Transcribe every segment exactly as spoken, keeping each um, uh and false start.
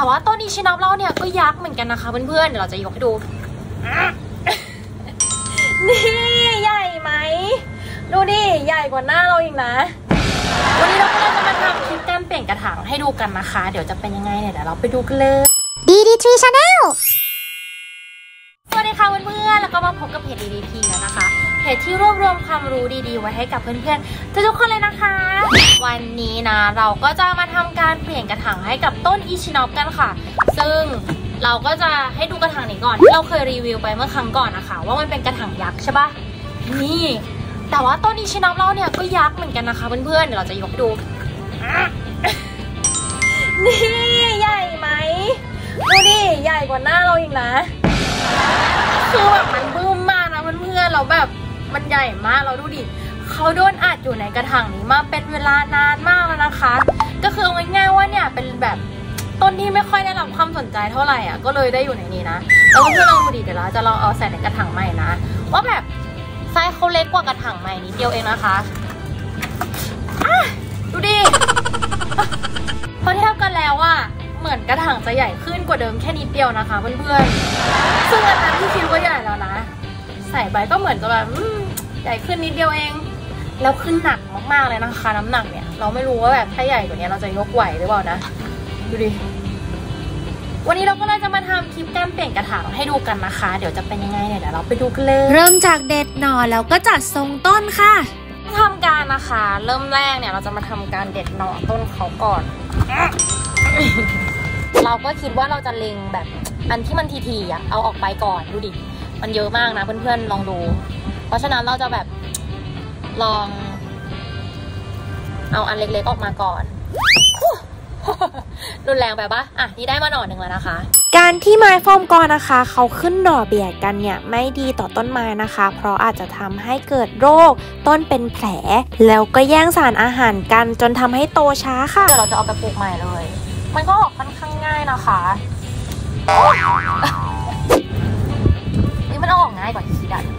แต่ว่าต้นอิชินอฟเราเนี่ยก็ยักษ์เหมือนกันนะคะเพื่อนๆเดี๋ยวเราจะยกให้ดูนี่ใหญ่ไหมดูดิใหญ่กว่าหน้าเราอีกนะวันนี้เราก็เลยจะมาทำคลิปการเปลี่ยนกระถางให้ดูกันนะคะเดี๋ยวจะเป็นยังไงเนี่ยเดี๋ยวเราไปดูกันเลยดี ดี ทรี Channel สวัสดีค่ะเพื่อนๆแล้วก็มาพบกับเพจ ดี ดี ที แล้วนะคะเพจที่รวบรวมความรู้ดีๆไว้ให้กับเพื่อนๆทุกๆคนเลยนะคะวันนี้นะเราก็จะมาทำการเปลี่ยนกระถางให้กับต้นอิชินอฟกันค่ะซึ่งเราก็จะให้ดูกระถางนี้ก่อนที่เราเคยรีวิวไปเมื่อครั้งก่อนนะคะว่ามันเป็นกระถางยักษ์ใช่ปะนี่แต่ว่าต้นอิชินอฟเราเนี่ยก็ยักษ์เหมือนกันนะคะเพื่อนๆเดี๋ยวเราจะยกดูนี่ใหญ่ไหมดูดิใหญ่กว่าหน้าเราอีกนะคือแบบมันบึ้มมากนะเพื่อนๆเราแบบมันใหญ่มากเราดูดิเขาโดนอัดอยู่ในกระถางนี้มาเป็นเวลานานมากแล้วนะคะก็คือเอาง่ายๆว่าเนี่ยเป็นแบบต้นที่ไม่ค่อยได้รับความสนใจเท่าไหร่อ่ะก็เลยได้อยู่ในนี้นะแล้วเพื่อนๆลองดูดิเดี๋ยวเราจะลองเอาใส่ในกระถางใหม่นะว่าแบบไซส์เขาเล็กกว่ากระถางใหม่นิดเดียวเองนะคะดูดิพอเทียบกันแล้วว่าเหมือนกระถางจะใหญ่ขึ้นกว่าเดิมแค่นิดเดียวนะคะเพื่อนๆซึ่งอันนั้นที่คิดว่าใหญ่แล้วนะใส่ใบก็เหมือนจะแบบใหญ่ขึ้นนิดเดียวเองแล้วขึ้นหนักมากๆเลยนะคะน้ำหนักเนี่ยเราไม่รู้ว่าแบบถ้าใหญ่กว่านี้เราจะยกไหวหรือเปล่านะดูดิวันนี้เราก็เลยจะมาทำคลิปการเปลี่ยนกระถางให้ดูกันนะคะเดี๋ยวจะเป็นยังไงเนี่ยเดี๋ยวเราไปดูกันเลยเริ่มจากเด็ดหน่อแล้วก็จัดทรงต้นค่ะทำการนะคะเริ่มแรกเนี่ยเราจะมาทำการเด็ดหน่อต้นเขาก่อนเราก็คิดว่าเราจะเล็งแบบอันที่มันทีๆอ่ะเอาออกไปก่อนดูดิมันเยอะมากนะเพื่อนๆลองดูเพราะฉะนั้นเราจะแบบลองเอาอันเล็กๆออกมาก่อนรุนแรงไปปะอ่ะนี่ได้มาหน่อหนึ่งแล้วนะคะการที่ไม้ฟอร์มกอนะคะเขาขึ้นหน่อเบียดกันเนี่ยไม่ดีต่อต้นไม้นะคะเพราะอาจจะทำให้เกิดโรคต้นเป็นแผลแล้วก็แย่งสารอาหารกันจนทำให้โตช้าค่ะเดี๋ยวเราจะเอาไปปลูกใหม่เลยมันก็ออกค่อนข้างง่ายนะคะนี่มันออกง่ายกว่าที่คิดอะ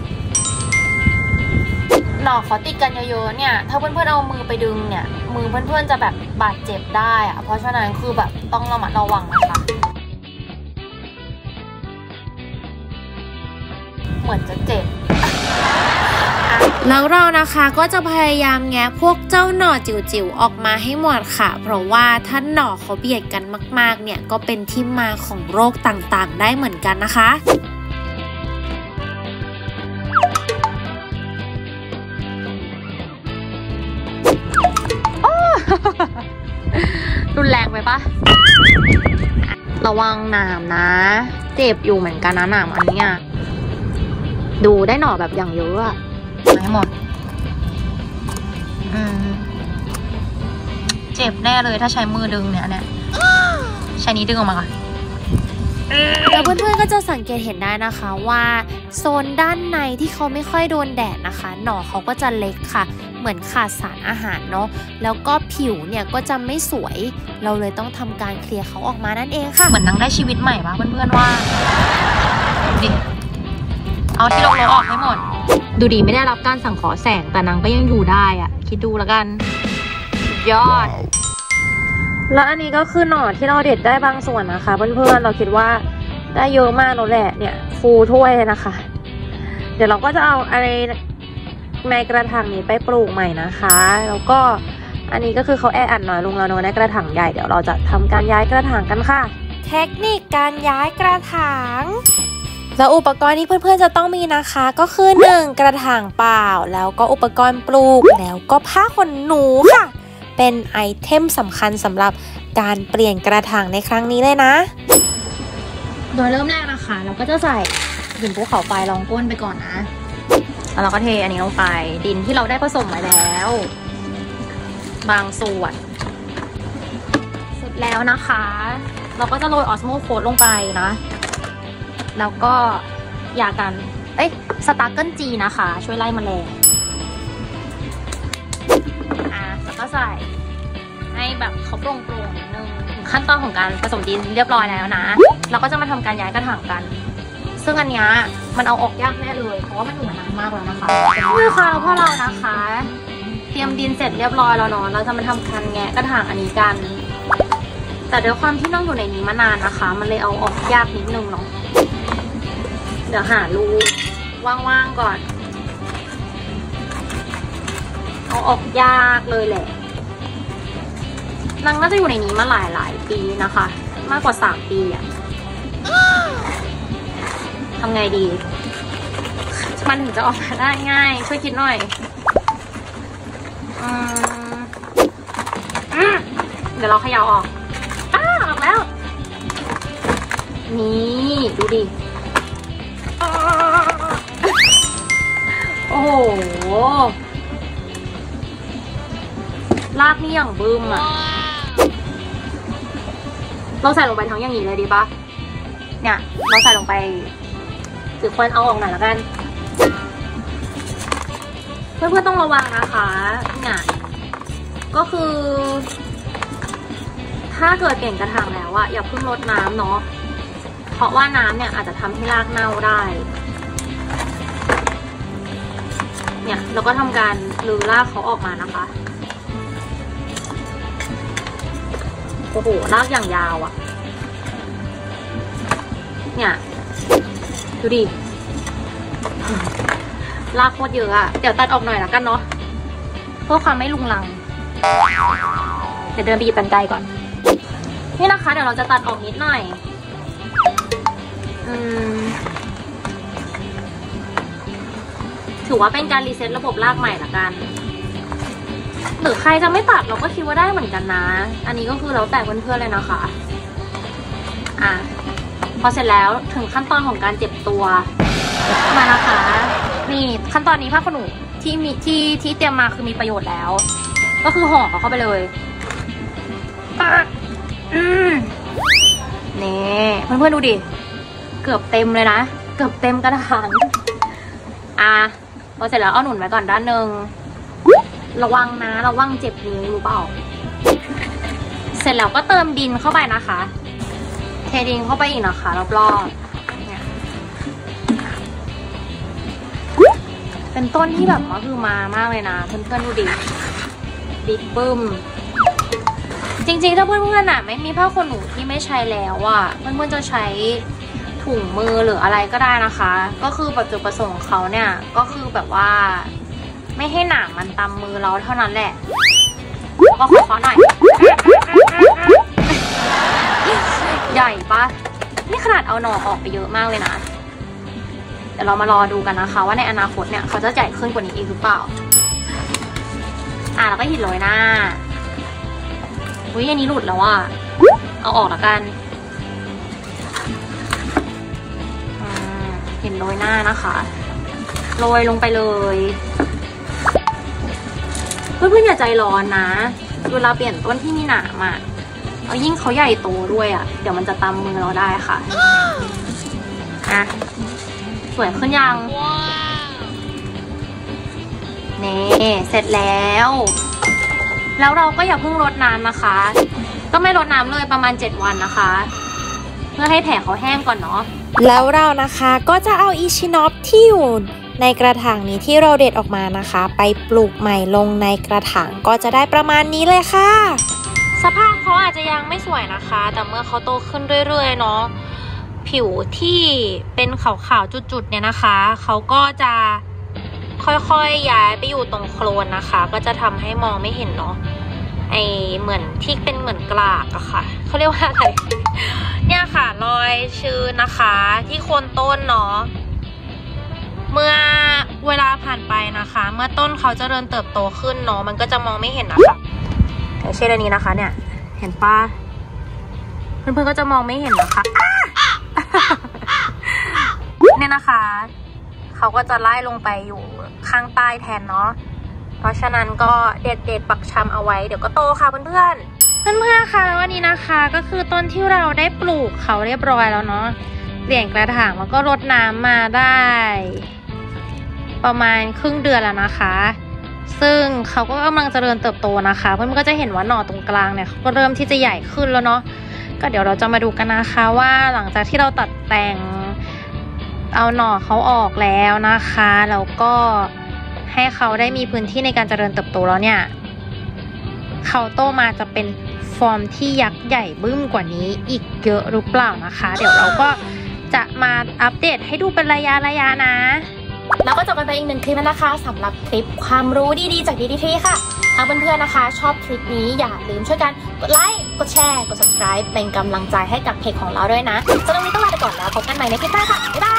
หน่อเขาติดกันเยอะๆเนี่ยถ้าเพื่อนๆเอามือไปดึงเนี่ยมือเพื่อนๆจะแบบบาดเจ็บได้อะเพราะฉะนั้นคือแบบต้องระมัดระวังนะคะเหมือนจะเจ็บแล้วเรานะคะก็จะพยายามแงะพวกเจ้าหน่อจิ๋วๆออกมาให้หมดค่ะเพราะว่าถ้าหน่อเขาเบียดกันมากๆเนี่ยก็เป็นที่มาของโรคต่างๆได้เหมือนกันนะคะรุนแรงไปปะระวังหนามนะเจ็บอยู่เหมือนกันนะหนามอันนี้อ่ะดูได้หน่อแบบอย่างเยอะอะไม่หมดอืมเจ็บแน่เลยถ้าใช้มือดึงเนี่ยเนี่ยใช้นี้ดึงออกมาก่อนแล้วเพื่อนๆก็จะสังเกตเห็นได้นะคะว่าโซนด้านในที่เขาไม่ค่อยโดนแดดนะคะหน่อเขาก็จะเล็กค่ะเหมือนขาดสารอาหารเนาะแล้วก็ผิวเนี่ยก็จะไม่สวยเราเลยต้องทำการเคลียร์เขาออกมานั่นเองค่ะเหมือนนางได้ชีวิตใหม่ปะเพื่อนๆว่าดิเอาที่ลงๆออกให้หมดดูดีไม่ได้รับการสังเคราะห์แสงแต่นางก็ยังอยู่ได้อ่ะคิดดูแล้วกันยอดแล้วอันนี้ก็คือหน่อที่เราเด็ดได้บางส่วนนะคะเพื่อนๆเราคิดว่าได้เยอะมากแล้วแหละเนี่ยฟูถ้วยนะคะเดี๋ยวเราก็จะเอาอะไรในกระถางนี้ไปปลูกใหม่นะคะแล้วก็อันนี้ก็คือเขาแออัดน้อยลงแล้วเนอะในกระถางใหญ่เดี๋ยวเราจะทำการย้ายกระถางกันค่ะเทคนิคการย้ายกระถางแล้วอุปกรณ์ที่เพื่อนๆจะต้องมีนะคะก็คือหนึ่งกระถางเปล่าแล้วก็อุปกรณ์ปลูกแล้วก็ผ้าขนหนูค่ะเป็นไอเทมสำคัญสำหรับการเปลี่ยนกระถางในครั้งนี้เลยนะโดยเริ่มแรกนะคะเราก็จะใส่หินภูเขาไฟรองก้นไปก่อนนะแล้วเราก็เทอันนี้ลงไปดินที่เราได้ผสมไว้แล้วบางส่วนเสร็จแล้วนะคะเราก็จะโรยออสโมโคดลงไปนะแล้วก็ยากันเอ้ยสตาร์เกิลจีนะคะช่วยไล่แมลงอ่ะแล้วก็ใส่ให้แบบเขาโปร่งๆนิดนึงขั้นตอนของการผสมดินเรียบร้อยแล้วนะเราก็จะมาทำการย้ายกระถางกันซึ่งอันนี้มันเอาออกยากแน่เลยเพราะว่ามันอยู่มานานมากแล้วนะคะนี่ค่ะพวกเรานะคะเตรียมดินเสร็จเรียบร้อยแล้วเนาะเราจะมาทำการแงะกระถางอันนี้กันแต่ด้วยความที่น้องอยู่ในนี้มานานนะคะมันเลยเอาออกยากนิดนึงเนาะเดี๋ยวหารูว่างๆก่อนเอาออกยากเลยแหละนางน่าจะอยู่ในนี้มาหลายหลายปีนะคะมากกว่าสามปีอะทำไงดีมันถึงจะออกมาได้ง่ายช่วยคิดหน่อยอืมเดี๋ยวเราเขย่าออกอ้าออกแล้วนี่ดูดิโอ้โหลากนี่อย่างบึ้มอ่ะเราใส่ลงไปทั้งอย่างนี้เลยดีปะเนี่ยเราใส่ลงไปถือควรเอาออกหน่อยแล้วกันเพื่อนๆต้องระวังนะคะเนี่ยก็คือถ้าเกิดเปลี่ยนกระถางแล้วอะอย่าเพิ่งรดน้ำเนาะเพราะว่าน้ำเนี่ยอาจจะทำให้รากเน่าได้เนี่ยเราก็ทำการรื้อรากเขาออกมานะคะโอ้โหรากอย่างยาวอะเนี่ยดูดิรากโคตรเยอะอะเดี๋ยวตัดออกหน่อยละกันเนาะเพื่อความไม่ลุงลังเดี๋ยวเดินไปหยิบกรรไกรก่อนนี่นะคะเดี๋ยวเราจะตัดออกนิดหน่อยอืมถือว่าเป็นการรีเซ็ตระบบรากใหม่ละกันหรือใครจะไม่ตัดเราก็คิดว่าได้เหมือนกันนะอันนี้ก็คือเราแต่เพื่อนๆเลยนะคะอ่ะพอเสร็จแล้วถึงขั้นตอนของการเจ็บตัวมานะคะนี่ขั้นตอนนี้ผ้าขนหนูที่มีที่ที่เตรียมมาคือมีประโยชน์แล้วก็คือห่อเข้าไปเลยอืมนี่เพื่อนๆดูดิเกือบเต็มเลยนะเกือบเต็มกระถางอ่ะพอเสร็จแล้วเอาหนุนไว้ก่อนด้านหนึ่งระวังนะระวังเจ็บนิ้วรู้เปล่าเสร็จแล้วก็เติมดินเข้าไปนะคะเทดินเข้าไปอีกนะคะรอบๆเนี่ยเป็นต้นที่แบบว่าคือมามากเลยนะเพื่อนๆดูดิบิ๊กบึ้มจริงๆถ้าเพื่อนๆอ่ะไม่มีผ้าขนหนูที่ไม่ใช้แล้วอ่ะเพื่อนๆจะใช้ถุงมือหรืออะไรก็ได้นะคะก็คือแบบจุดประสงค์ของเขาเนี่ยก็คือแบบว่าไม่ให้หนามมันตำมือเราเท่านั้นแหละก็ขอขอหน่อยใหญ่ปะนี่ขนาดเอาหน่อออกไปเยอะมากเลยนะเดี๋ยวเรามารอดูกันนะคะว่าในอนาคตเนี่ยเขาจะใหญ่ขึ้นกว่านี้อีกหรือเปล่าอ่ะแล้วก็หินโรยหน้าอุ้ยอันนี้หลุดแล้วอ่ะเอาออกแล้วกันหินโรยหน้านะคะโรยลงไปเลยเพื่อนๆอย่าใจร้อนนะเวลาเปลี่ยนต้นที่มีหนามอ่ะเอายิ่งเขาใหญ่โตด้วยอ่ะเดี๋ยวมันจะตำมือเราได้ค่ะอ่ะสวยขึ้นยังนี่เสร็จแล้วแล้วเราก็อย่าเพิ่งรดน้ำนะคะก็ไม่รดน้ำเลยประมาณเจ็ดวันนะคะเพื่อให้แผลเขาแห้งก่อนเนาะแล้วเรานะคะก็จะเอาอิชินอฟที่อยู่ในกระถางนี้ที่เราเด็ดออกมานะคะไปปลูกใหม่ลงในกระถางก็จะได้ประมาณนี้เลยค่ะสภาพเขาอาจจะยังไม่สวยนะคะแต่เมื่อเขาโตขึ้นเรื่อยๆเนาะผิวที่เป็นขาวๆจุดๆเนี่ยนะคะเขาก็จะค่อยๆย้ายไปอยู่ตรงโคลนนะคะก็จะทำให้มองไม่เห็นเนาะไอเหมือนที่เป็นเหมือนกลากอะค่ะเขาเรียกว่าอะไรเนี่ยค่ะรอยชื้นนะคะที่โคนต้นเนาะเมื่อเวลาผ่านไปนะคะเมื่อต้นเขาเจริญเติบโตขึ้นเนาะมันก็จะมองไม่เห็นนะคะอย่างเช่นอันนี้นะคะเนี่ยเห็นปะเพื่อนๆก็จะมองไม่เห็นนะคะเนี่ยนะคะเขาก็จะไล่ลงไปอยู่ข้างใต้แทนเนาะเพราะฉะนั้นก็เด็ดเด็ดปักชำเอาไว้เดี๋ยวก็โตค่ะเพื่อนๆเพื่อนๆค่ะวันนี้นะคะก็คือต้นที่เราได้ปลูกเขาเรียบร้อยแล้วเนาะเปลี่ยนกระถางแล้วก็รดน้ำมาได้ประมาณครึ่งเดือนแล้วนะคะซึ่งเขาก็กำลังเจริญเติบโตนะคะเพื่อนๆก็จะเห็นว่าหน่อตรงกลางเนี่ยเขาก็เริ่มที่จะใหญ่ขึ้นแล้วเนาะก็เดี๋ยวเราจะมาดูกันนะคะว่าหลังจากที่เราตัดแต่งเอาหน่อเขาออกแล้วนะคะแล้วก็ให้เขาได้มีพื้นที่ในการเจริญเติบโตแล้วเนี่ยเขาโตมาจะเป็นฟอร์มที่ยักษ์ใหญ่บึ้มกว่านี้อีกเยอะหรือเปล่านะคะเดี๋ยวเราก็จะมาอัปเดตให้ดูเป็นระยะระยะนะแล้วก็จบกันไปอีกหนึ่งคลิปนะคะสำหรับคลิปความรู้ดีๆจาก ดี ดี ที ค่ะถ้าเพื่อนๆนะคะชอบคลิปนี้อย่าลืมช่วยกันกดไลค์กดแชร์กด ซับสไครบ์ เป็นกำลังใจให้กับเพจของเราด้วยนะสำหรับวันนี้ต้องลาไปก่อนแล้วพบกันใหม่ในคลิปหน้าค่ะบ๊ายบาย